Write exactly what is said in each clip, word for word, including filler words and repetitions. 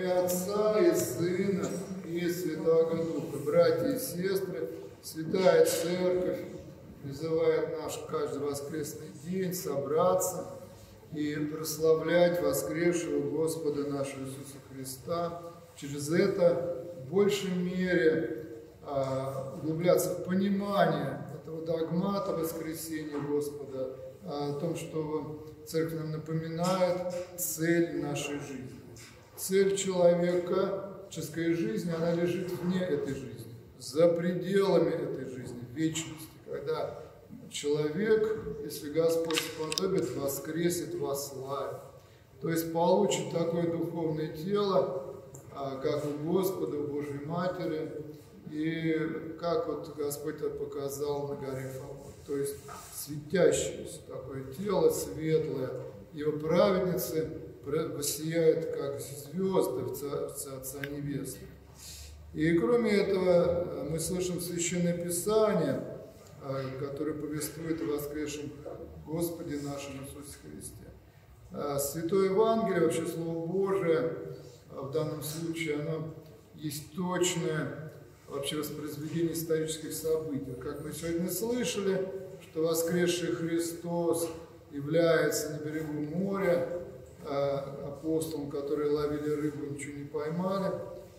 имя Отца и Сына и Святаго Духа. Братья и сестры, Святая Церковь призывает наш каждый воскресный день собраться и прославлять воскресшего Господа нашего Иисуса Христа. Через это в большей мере а, углубляться в понимание этого догмата воскресения Господа, о том, что Церковь нам напоминает цель нашей жизни. Цель человеческой жизни, она лежит вне этой жизни, за пределами этой жизни, в вечности, когда человек, если Господь сподобит, воскресит во славе, то есть получит такое духовное тело, как у Господа, у Божьей Матери, и как вот Господь это показал на горе Фавор, то есть светящееся такое тело, светлое, его праведницы воссияют, как звезды в Царстве Отца Небесного. И кроме этого, мы слышим Священное Писание, которое повествует о воскресшем Господе нашем Иисусе Христе. Святое Евангелие, вообще Слово Божие, в данном случае, оно есть точное вообще воспроизведение исторических событий. Как мы сегодня слышали, что воскресший Христос является на берегу моря, апостолам, которые ловили рыбу, ничего не поймали,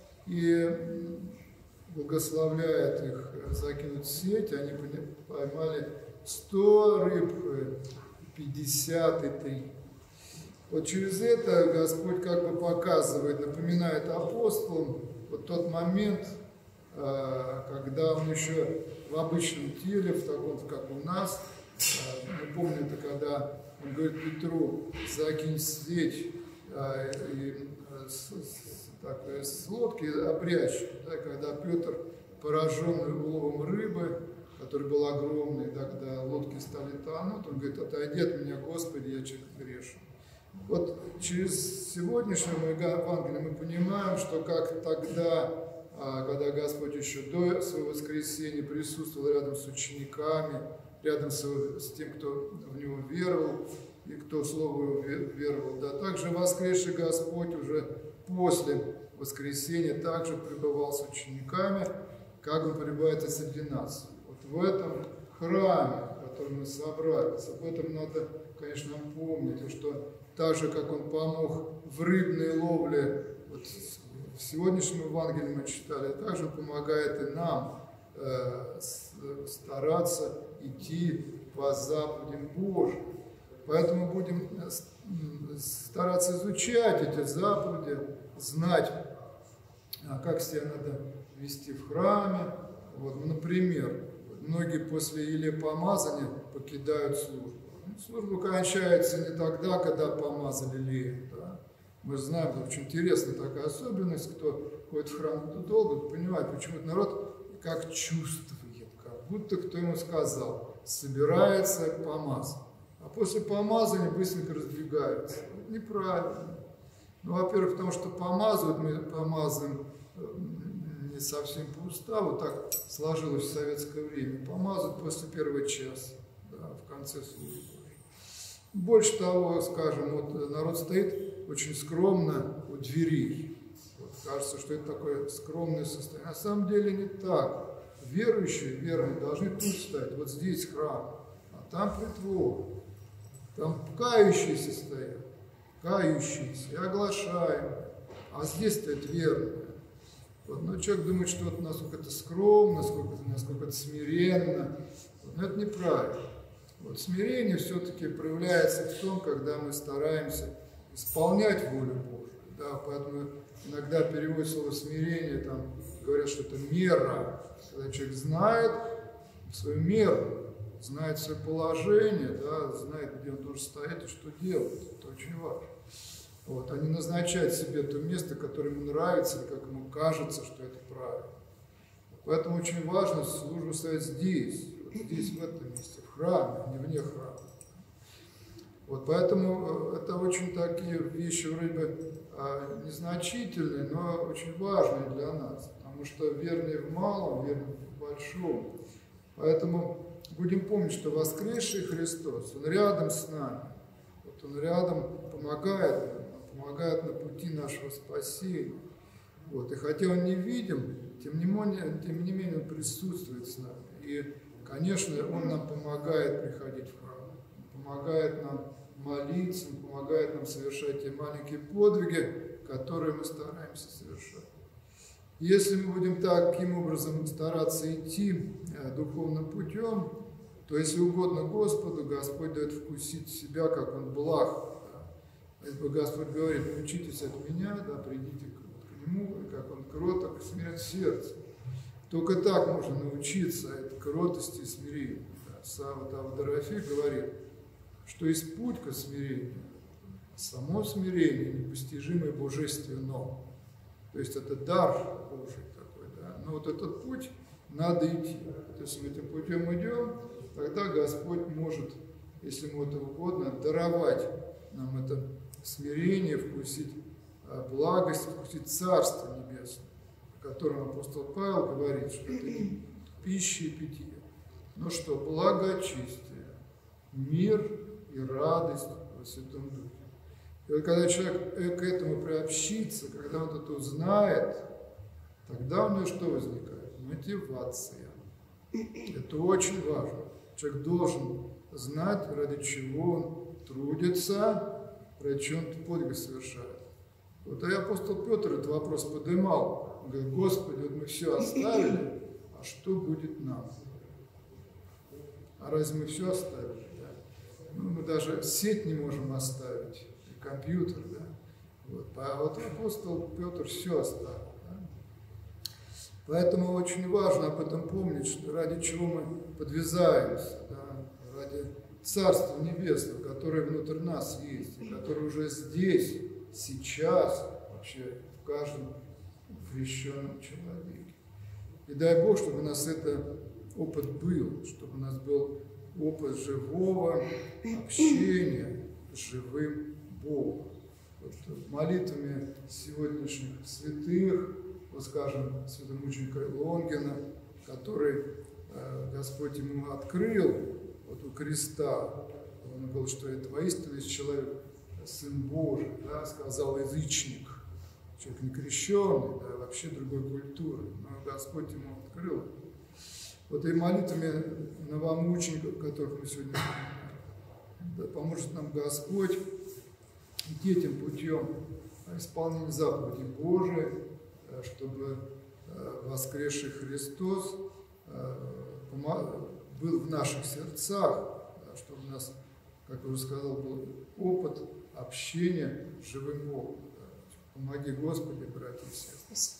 и благословляет их закинуть сеть, они поймали сто рыб, пятьдесят и три. Вот через это Господь как бы показывает, напоминает апостолам вот тот момент, когда он еще в обычном теле, в таком, как у нас, мы помним, это когда он говорит Петру: закинь сеть и с, с, так, с лодки обрящ, да, когда Петр, пораженный уловом рыбы, который был огромный, да, когда лодки стали тонуть, он говорит: отойди от меня, Господи, я человек грешен. Вот через сегодняшнее Евангелие мы понимаем, что как тогда, когда Господь еще до своего воскресения присутствовал рядом с учениками, рядом с, с тем, кто в Него веровал и кто Слову веровал, да, также воскресший Господь уже после воскресения также пребывал с учениками, как Он пребывает и среди нас. Вот в этом храме, в котором мы собрались, об этом надо, конечно, помнить, что так же, как Он помог в рыбной ловле, вот в сегодняшнем Евангелии мы читали, также Он помогает и нам э, стараться идти по заповедям Божьим. Поэтому будем стараться изучать эти заповеди, знать, как себя надо вести в храме. Вот, ну, например, многие после или помазания покидают службу. Служба кончается не тогда, когда помазали леем. Да? Мы знаем, это очень интересная такая особенность, кто ходит в храм долго, понимает, почему народ как чувствует, как будто кто ему сказал, собирается помазать. А после помазания быстренько разбегаются. Это неправильно. Ну, во-первых, потому что помазывают, мы помазываем не совсем по уставу, так сложилось в советское время. Помазывают после первого часа, да, в конце службы. Больше того, скажем, вот народ стоит очень скромно у дверей. Вот, кажется, что это такое скромное состояние. На самом деле не так. Верующие, верные должны тут стоять. Вот здесь храм, а там притвор. Там кающиеся стоят, кающиеся и оглашаемые. А здесь стоят верные. Вот, но человек думает, что вот насколько это скромно, насколько это, насколько это смиренно. Вот, но это неправильно. Вот смирение все-таки проявляется в том, когда мы стараемся исполнять волю Божию. Да, поэтому иногда переводят слово смирение, там говорят, что это мера. Когда человек знает свою меру, знает свое положение, да, знает, где он должен стоять и что делать. Это очень важно. Вот, а не назначать себе то место, которое ему нравится, или как ему кажется, что это правильно. Поэтому очень важно службу ставить здесь, вот здесь, в этом месте, в храме, а не вне храма. Вот, поэтому это очень такие вещи вроде бы а, незначительные, но очень важные для нас, потому что верные в малом, верные в большом. Поэтому будем помнить, что воскресший Христос, Он рядом с нами, вот Он рядом помогает нам, помогает на пути пути нашего спасения. Вот. И хотя Он не видим, тем не менее, тем не менее Он присутствует с нами. И, конечно, Он нам помогает приходить в храм, Он помогает нам молиться, Он помогает нам совершать те маленькие подвиги, которые мы стараемся совершать. Если мы будем таким образом стараться идти э, духовным путем, то если угодно Господу, Господь дает вкусить себя, как Он благ. Да. Если Господь говорит: учитесь от Меня, да, придите к Нему, как Он кроток, смирен в сердце. Только так можно научиться этой кротости и смирению. Да. Сам Авдорофей говорит, что есть путь к смирению, само смирение непостижимое божественно. То есть это дар Божий такой, да. Но вот этот путь надо идти. То есть мы этим путем идем, тогда Господь может, если Ему это угодно, даровать нам это смирение, вкусить благость, вкусить Царство Небесное, о котором апостол Павел говорит, что это не пища и питье, но что благочестие, мир и радость во Святом Духе. И вот когда человек к этому приобщится, когда он это узнает, тогда у него что возникает? Мотивация. Это очень важно. Человек должен знать, ради чего он трудится, ради чего он подвиг совершает. Вот и апостол Петр этот вопрос поднимал. Он говорит: Господи, вот мы все оставили, а что будет нам? А разве мы все оставили? Да? Ну, мы даже сеть не можем оставить. Компьютер, да. Вот. А вот апостол Петр все оставил. Да? Поэтому очень важно об этом помнить, что ради чего мы подвязаемся, да? Ради Царства Небесного, которое внутрь нас есть, и которое уже здесь, сейчас, вообще в каждом крещенном человеке. И дай Бог, чтобы у нас этот опыт был, чтобы у нас был опыт живого общения с живым Богу. Вот молитвами сегодняшних святых, вот скажем, святомученика Лонгина, который э, Господь ему открыл вот у креста, он говорил, что это воистину есть человек, Сын Божий, да, сказал язычник, человек не крещенный, да, вообще другой культуры, но Господь ему открыл. Вот и молитвами новомучеников, которых мы сегодня вспоминаем, да, поможет нам Господь идти этим путем исполнения заповедей Божией, чтобы воскресший Христос был в наших сердцах, чтобы у нас, как я уже сказал, был опыт общения с живым Богом. Помоги, Господи, братья и сестры.